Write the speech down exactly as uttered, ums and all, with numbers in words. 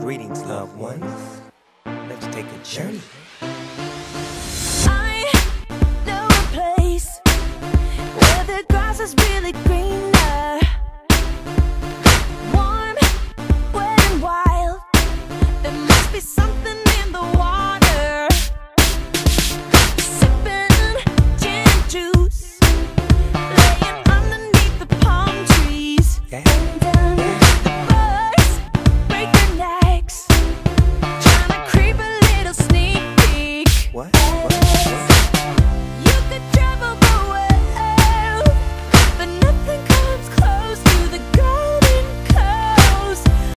Greetings, loved ones. Let's take a journey. I know a place where the grass is really greener, warm, wet and wild. There must be something